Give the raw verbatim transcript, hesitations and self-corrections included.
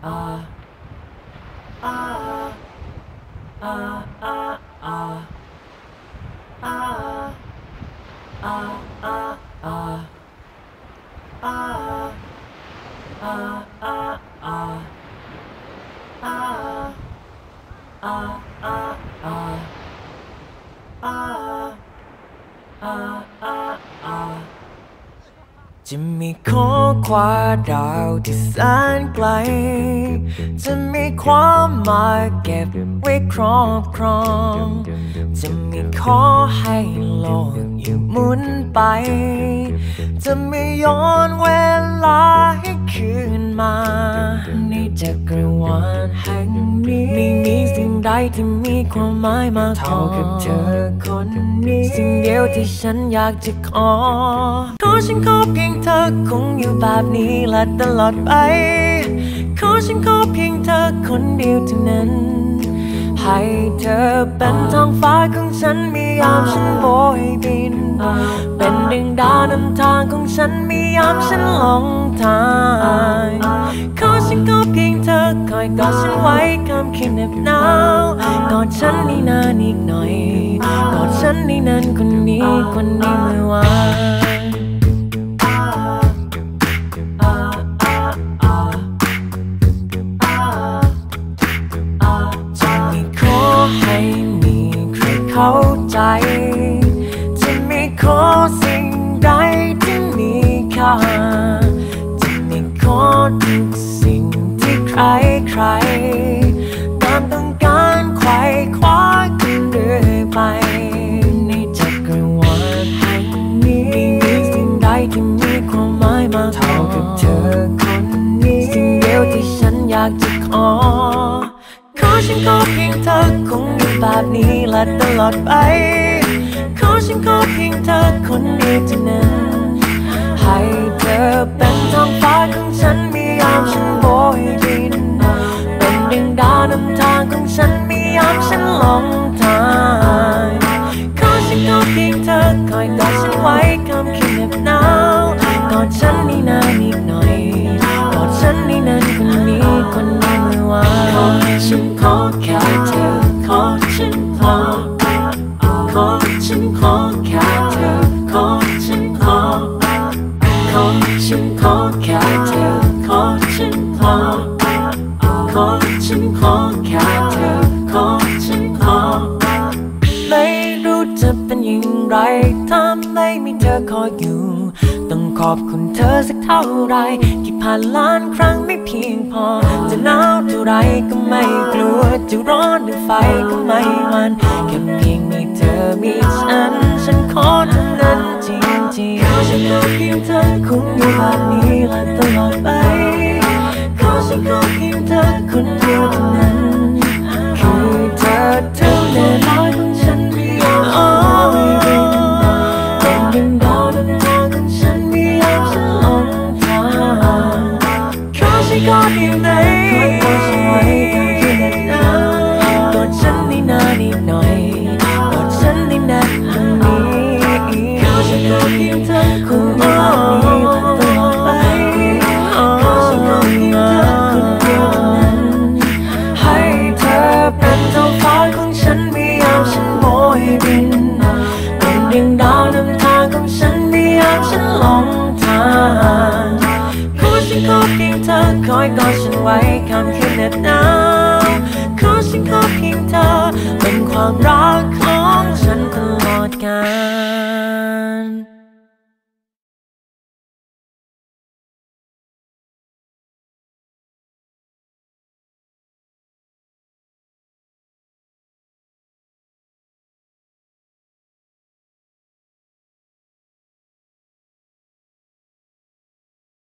จะมีขอคว้าดาวที่แสนไกลจะมีความหมายเก็บไว้ครอบครองจะมีขอให้โลกอยู่หมุนไปจะมีย้อนเวลาให้คืนมาในจักรวาลแห่งนี้ไม่มีสิ่งใดที่มีความหมายมากเท่ากับเธอคนนี้สิ่งเดียวที่ฉันอยากจะขอขอฉันขอเพียงเธอคงอยู่แบบนี้และตลอดไปขอฉันขอเพียงเธอคนเดียวเท่านั้นให้เธอเป็นท้องฟ้าของฉันมียามฉันโบยบินเป็นดึงดาวนำทางของฉันมียามฉันหลงทางขอฉันขอเพียงเธอคอยกอดฉันไว้ค่ำคืนเหน็บหนาวกอดฉันนี่นานอีกหน่อยกอดฉันนี่นานคนนี้คนนี้เมื่อวานให้มีใครเข้าใจจะไม่ขอสิ่งใดที่มีค่าจะไม่ขอทุกสิ่งที่ใครใครตามต้องการไขว่คว้ากันเรื่อยไปในจักรวาลแห่งนี้ไม่มีสิ่งใดที่มีความหมายมากเท่ากับเธอคนนี้สิ่งเดียวที่ฉันอยากจะขอขอฉันขอเพียงเธอคงอยู่แบบนี้และตลอดไปขอฉันขอเพียงเธอคนเดียวเท่านั้นให้เธอเป็นท้องฟ้าของฉันมียามฉันโบยบินเป็นดึงดาวนำทางของฉันมียามฉันหลงทางขอฉันขอเพียงเธอคอยกอดฉันไว้ค่ำคืนเหน็บหนาวกอดฉันนี่นานอีกหน่อยกอดฉันนี่นานคนนี้คนนี้เมื่อวานฉันขอแค่เธอขอฉันขอขอฉันขอแค่เธอขอฉันขอขอฉันขอแค่เธอขอฉันขอขอฉันขอแค่เธอขอฉันขอไม่รู้จะเป็นอย่างไรถ้าไม่มีเธอคอยอยู่ต้องขอบคุณเธอสักเท่าไรที่ผ่านล้านครั้งไม่เพียงพอจะหนาวเท่าไรก็ไม่กลัวจะร้อนหรือไฟก็ไม่หวั่นแค่เพียงมีเธอมีฉันฉันขอเท่านั้นจริงจริงฉันขอเพียงเธอคงอยู่แบบนี้และตลอดไปขอฉันขอเพียงเธอคนเดียวเท่านั้นคือเธอเท่านั้นของฉันไม่ยอมอ้อยเป็นดึงดาวนำทางของฉันไม่ยอมฉันหลงทางขอฉันขอเพียงไหนกอดฉันไว้ค่ำคืนเหน็บหนาวกอดฉันนี่นานอีกหน่อยกอดฉันนี่นานคนนี้ขอฉันขอเพียงเธอคงอยู่แบบนี้และตลอดไปขอฉันขอเพียงเธอคนเดียวเท่านั้นให้เธอเป็นท้องฟ้าของฉันไม่ยามฉันโบยบินเป็นดึงดาวนำทางของฉันไม่ยามฉันหลงทางขอฉันขอเพียงเธอคอยกอดฉันไว้ค่ำคืนเหน็บหนาวขอฉันขอเพียงเธอเป็นความรักของฉันตลอดกาล